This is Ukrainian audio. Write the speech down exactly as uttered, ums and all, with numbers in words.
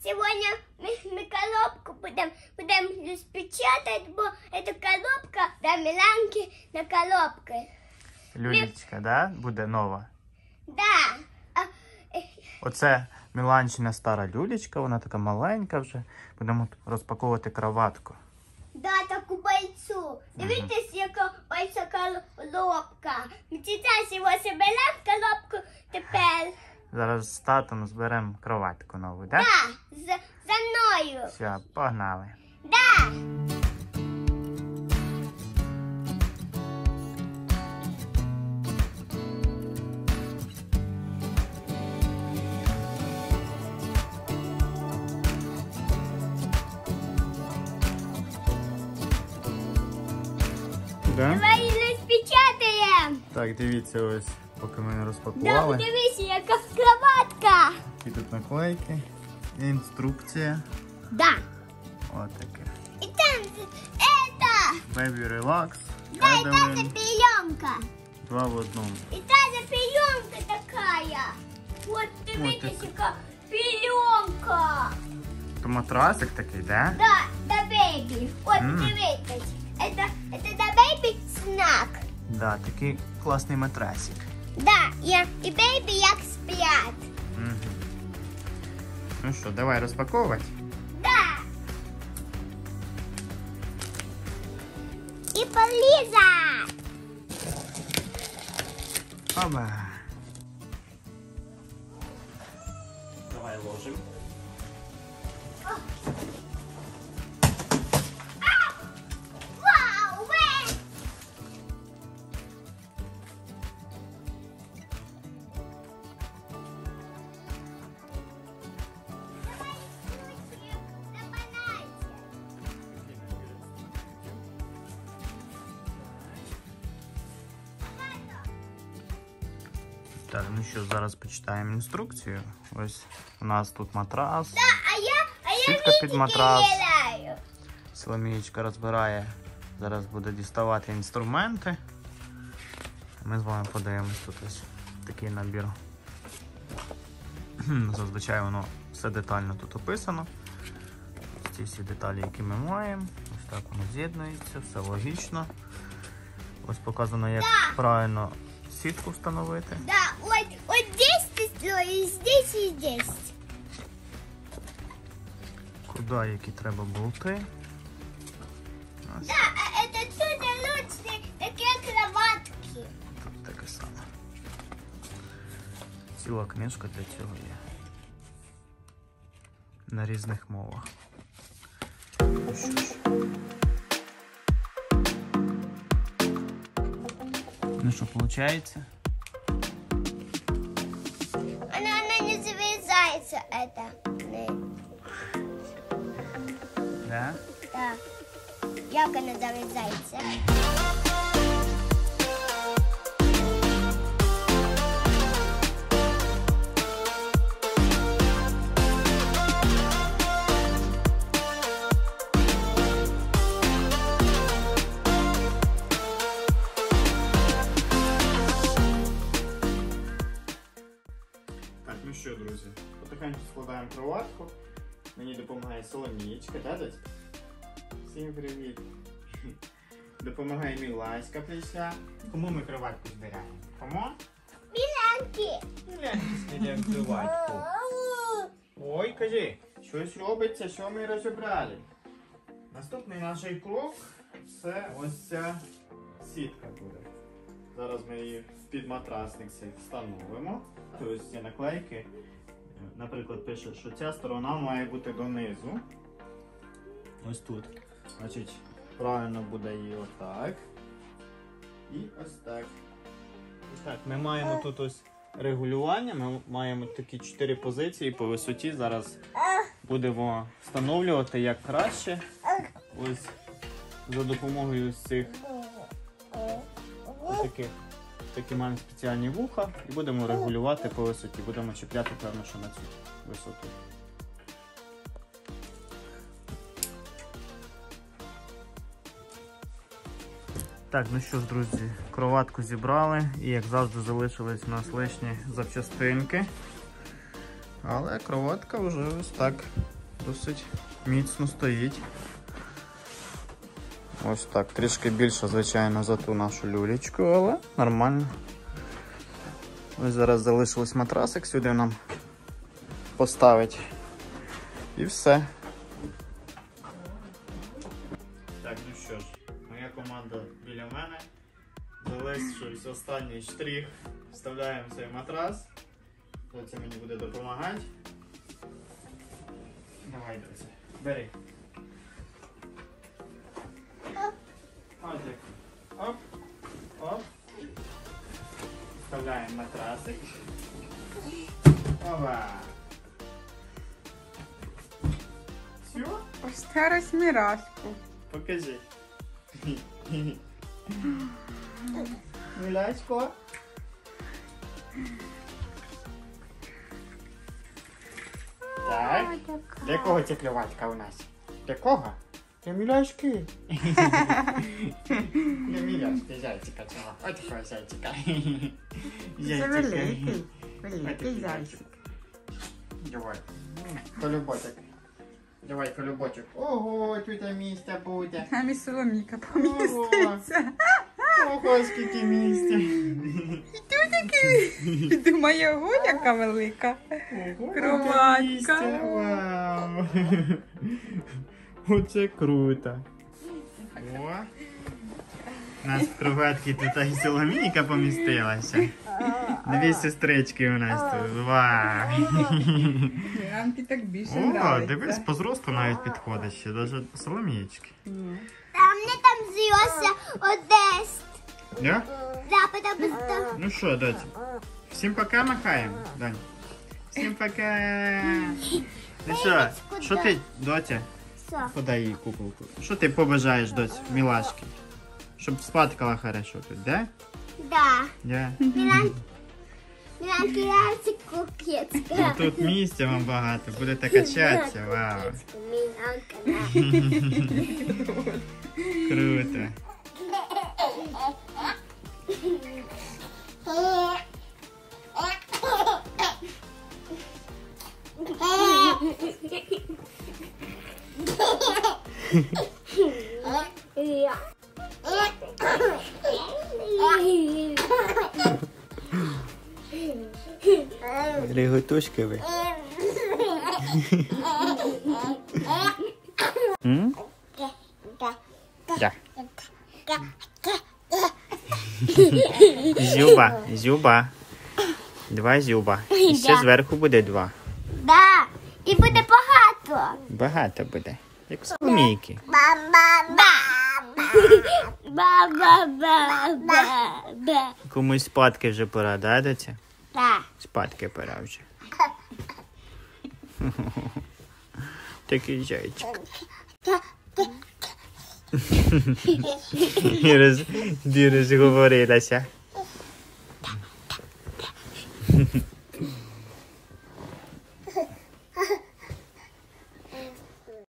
Сегодня мы, мы коробку будем, будем распечатать, бо это коробка для Миланки на коробке. Люлечка, да? Буде нова? Да. А, э, Оце Міланчина стара люлечка, вона така маленька вже. Будемо розпаковувати кроватку. да, таку бойцу. Дивіться, яка бойця коробка. Ми зараз його заберемо коробку тепер. Зараз з татом зберемо кроватку нову, так? Да, за, за мною. Все, погнали. Да. Да? Давай розпечатаємо. Так, дивіться, ось, поки ми не Да, розпакували. дивіться, яка кроватка. Які тут наклейки, інструкція. Да. Ось таке. І там это. Baby Relax, Да, и та же Edelin, пеленка. два в одному. И та же пеленка такая. Вот, дивіться, Вот яка пеленка. То матрасик такий, да? Да, да, бейби. Вот, М. дивіться. Это, это да, бейби снак. Да, такий класний матрасик. Да, я, і бейби як сплять. Угу. Ну що, давай розпаковувати? Да. І полізать. Оба. Давай ложим. Вау, ви. Давай ключик, запинайся. Так, ну що, зараз почитаємо інструкцію. Ось у нас тут матрас. Да, а я, а я Сітка під вітики матрас. граю. Соломієчка розбирає. Зараз буде діставати інструменти. Ми з вами подивимось тут ось такий набір. Зазвичай воно все детально тут описано. Ці всі деталі, які ми маємо. Ось так воно з'єднується, все логічно. Ось показано, як правильно сітку встановити. Да, вот, вот здесь ты строишь, здесь и здесь. Куди які треба болти. Ось Да, а это тут лучше такие кроватки. тут таке саме. Ціла книжка для цього є. На різних мовах. Ну що ж. Ну що, виходить? Она, она не завязается, это. Да? Да. Як она завязается? Так, ну що, друзі, потихеньку складаємо кроватку. Мені допомагає Соломієчка, да, дядька? Всім привіт. Допомагає Міласька прийшла. Кому ми кроватку збираємо? Кому? Миланки. Мілянська кроватку. Ой, кажи, щось робиться, що ми розібрали. Наступний наш крок – це ось ця сітка буде. Зараз ми її в підматрасник цей встановимо. Ось ці наклейки. Наприклад, пише, що ця сторона має бути донизу. Ось тут. Значить, правильно буде її отак. І ось так. Ось так. Ми маємо тут ось регулювання. Ми маємо такі чотири позиції по висоті. Зараз будемо встановлювати як краще. Ось за допомогою ось цих ось таких. Такі маємо спеціальні вуха і будемо регулювати по висоті. Будемо чіпляти, певно, що на цю висоту. Так, ну що ж, друзі, кроватку зібрали і, як завжди, залишились у нас лишні запчастинки. Але кроватка вже ось так досить міцно стоїть. Ось так, трішки більше, звичайно, за ту нашу люлечку, але нормально. Ось зараз залишилось матрасик сюди нам поставити. І все. Так, ну що ж, моя команда біля мене. Залишився останній штрих. Вставляємо цей матрас. Доця мені буде допомагати. Давай, доця, бери. Ось так. Оп, оп. Вставляємо матрасик. Ова. Все? Ось зараз мірашку. Покажи. Милячко. Так. Для кого ця клювачка у нас? Для кого? Для миляшки. Для миляшки, зайчика цього. Ось такого зайчика. Це великий, великий зайчик. Давай. Колюботик. Давай, колюботик. Ого, тут місця буде. Там і Соломійка поміститься. Ого, скільки місця. І тут такий. Думаю, ого, яка велика. Ого, Кроватка. місця. Вау. Оце круто. О. У нас в кроватці тут і Соломійка помістилася. Дві сестрички у нас тут. Вау. Рамки так більше О, нравиться. дивись, по зросту навіть підходить ще, навіть Соломієчки. Там не там з'явився Одес. Да? Да, потому что... Ну що, доця? Всім пока махаємо, Дань? Всім пока. Ну що, що ти, доця? Все. Подай їй куколку. Що ти побажаєш, доця, мілашки? Щоб спаткала хорошо тут, да? Да. Да. Милан... Милан кидается Ну, кукецка. тут місця вам багато, будете качатися, вау. Миланка, да. Круто. Реготушки ви. М? Да. Зюба, зюба. Два зюба. І ще зверху буде два. Да. І буде багато. Багато буде. Як соломійки. Ба-ба-ба-ба-ба. Комусь спадки вже пора, да, доця? Да. Спадки пора вже. Такий зайчик. І роз... Ти розговорилася.